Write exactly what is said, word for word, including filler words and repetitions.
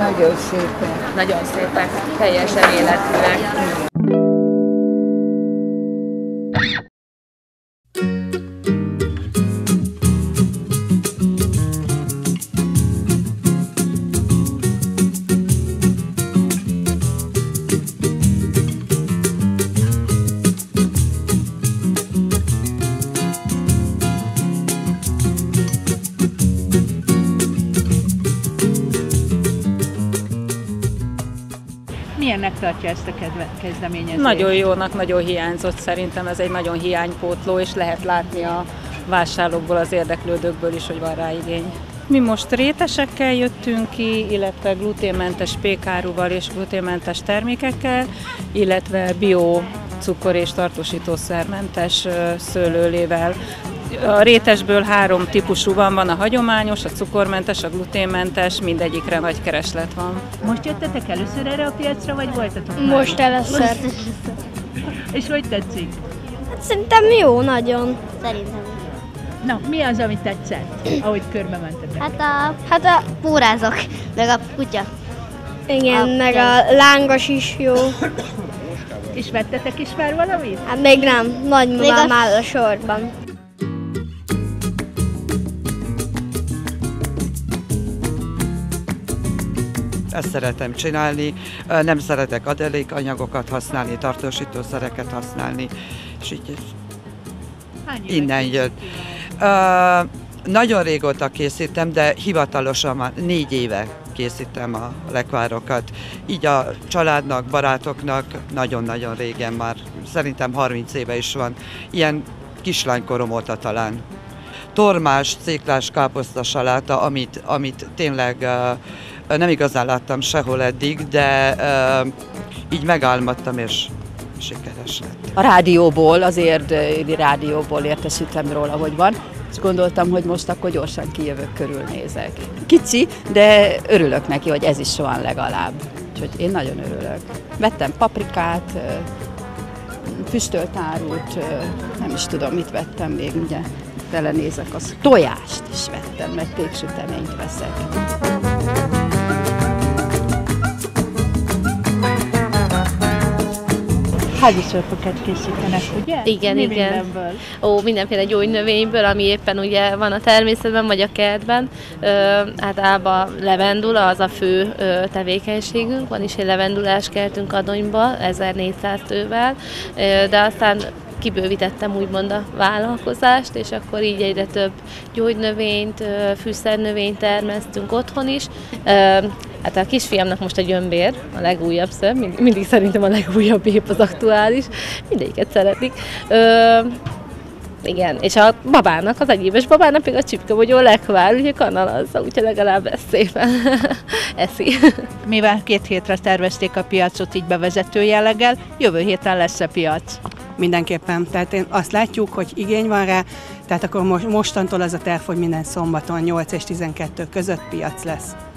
Nagyon szépen. Nagyon szépen, teljesen életűek. Milyennek tartja ezt a kezdeményezést? Nagyon jónak, nagyon hiányzott szerintem, ez egy nagyon hiánypótló, és lehet látni a vásárlókból, az érdeklődőkből is, hogy van rá igény. Mi most rétesekkel jöttünk ki, illetve gluténmentes pékáruval és gluténmentes termékekkel, illetve bio cukor és tartósítószermentes szőlőlével. A rétesből három típusú van, van a hagyományos, a cukormentes, a gluténmentes, mindegyikre nagy kereslet van. Most jöttetek először erre a piacra, vagy voltatok már? Most először. És hogy tetszik? Hát szerintem jó, nagyon. Szerintem. Na, mi az, ami tetszett, ahogy körbe mentetek? Hát a, hát a pórázok, meg a kutya. Igen, a, meg a lángos is jó. És vettetek is már valamit? Hát még nem, nagymamám áll a sorban. Ezt szeretem csinálni, nem szeretek adalékanyagokat használni, tartósítószereket használni, és így innen jött. Uh, nagyon régóta készítem, de hivatalosan már négy éve készítem a lekvárokat. Így a családnak, barátoknak nagyon-nagyon régen már, szerintem harminc éve is van. Ilyen kislánykorom óta talán. Tormás, céklás káposztasaláta, amit, amit tényleg uh, nem igazán láttam sehol eddig, de uh, így megálmodtam, és sikeres lett. A rádióból, azért rádióból értesültem róla, hogy van, és gondoltam, hogy most akkor gyorsan kijövök, körülnézek. Kicsi, de örülök neki, hogy ez is van legalább. Úgyhogy én nagyon örülök. Vettem paprikát, füstölt árut, nem is tudom, mit vettem még, ugye belenézek, az tojást is vettem, meg péksüteményt veszek. Házi szörpöket készítenek, ugye? Igen, Mi igen. Mindenből? Ó, mindenféle gyógynövényből, ami éppen ugye van a természetben, vagy a kertben. Ö, általában levendula, az a fő ö, tevékenységünk. Van is egy levendulás kertünk Adonyba, ezernégyszáz tővel, ö, de aztán kibővítettem úgymond a vállalkozást, és akkor így egyre több gyógynövényt, fűszernövényt termesztünk otthon is. Hát a kisfiamnak most a gyömbér, a legújabb ször, mindig szerintem a legújabb épp az aktuális, mindegyiket szeretik. Ö, igen, és a babának, az egyéves babának pedig a csipkebogyó lekvár, ugye kanalazza, úgyhogy legalább ezt szépen eszi. Mivel két hétre tervezték a piacot így bevezető jelleggel, jövő héten lesz a piac. Mindenképpen, tehát én azt látjuk, hogy igény van rá, tehát akkor mostantól az a terv, hogy minden szombaton nyolc és tizenkettő között piac lesz.